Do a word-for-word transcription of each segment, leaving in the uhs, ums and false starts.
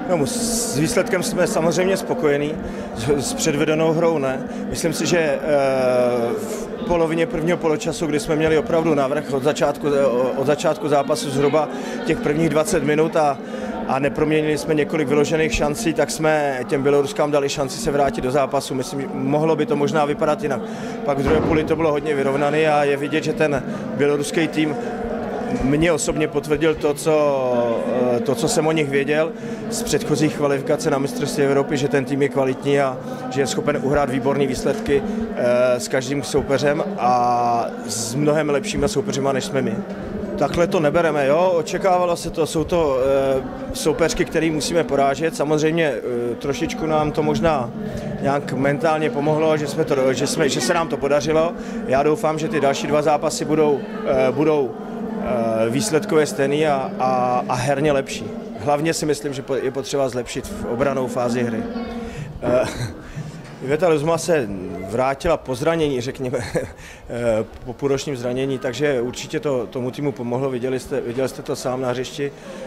No, s výsledkem jsme samozřejmě spokojení, s předvedenou hrou ne. Myslím si, že v polovině prvního poločasu, kdy jsme měli opravdu navrch od začátku, od začátku zápasu zhruba těch prvních dvacet minut a, a neproměnili jsme několik vyložených šancí, tak jsme těm Běloruskám dali šanci se vrátit do zápasu. Myslím, že mohlo by to možná vypadat jinak. Pak v druhé půli to bylo hodně vyrovnané a je vidět, že ten běloruský tým mně osobně potvrdil to co, to, co jsem o nich věděl z předchozích kvalifikace na mistrovství Evropy, že ten tým je kvalitní a že je schopen uhrát výborné výsledky s každým soupeřem a s mnohem lepšíma soupeřima, než jsme my. Takhle to nebereme, jo, očekávalo se to, jsou to e, soupeřky, který musíme porážet, samozřejmě e, trošičku nám to možná nějak mentálně pomohlo, že, jsme to, že, jsme, že se nám to podařilo. Já doufám, že ty další dva zápasy budou, e, budou e, výsledkově stejný a, a, a herně lepší. Hlavně si myslím, že je potřeba zlepšit v obranou fázi hry. E, Iveta Rozuma se vrátila po zranění, řekněme, po půlročním zranění, takže určitě to tomu týmu pomohlo, viděli jste, viděli jste to sám na hřišti.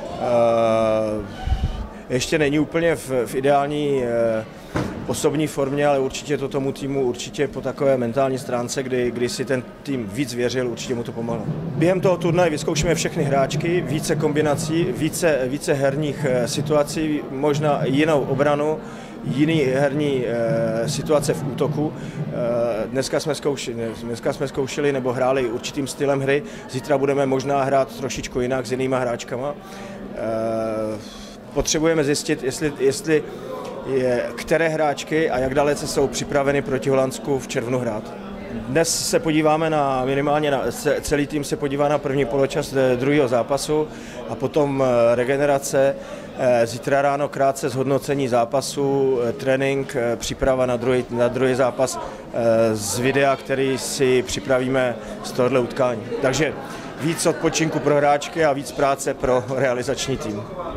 Ještě není úplně v, v ideální osobní formě, ale určitě to tomu týmu určitě po takové mentální stránce, kdy, kdy si ten tým víc věřil, určitě mu to pomohlo. Během toho turnaje vyzkoušíme všechny hráčky, více kombinací, více, více herních situací, možná jinou obranu, jiný herní e, situace v útoku. E, dneska, jsme zkoušeli, dneska jsme zkoušeli nebo hráli určitým stylem hry, zítra budeme možná hrát trošičku jinak s jinýma hráčkama. E, potřebujeme zjistit, jestli, jestli je, které hráčky a jak dalece jsou připraveny proti Holandsku v červnu hrát. Dnes se podíváme na minimálně, na, celý tým se podívá na první poločas druhého zápasu a potom regenerace. Zítra ráno krátce zhodnocení zápasu, trénink, příprava na druhý, na druhý zápas z videa, který si připravíme z tohohle utkání. Takže víc odpočinku pro hráčky a víc práce pro realizační tým.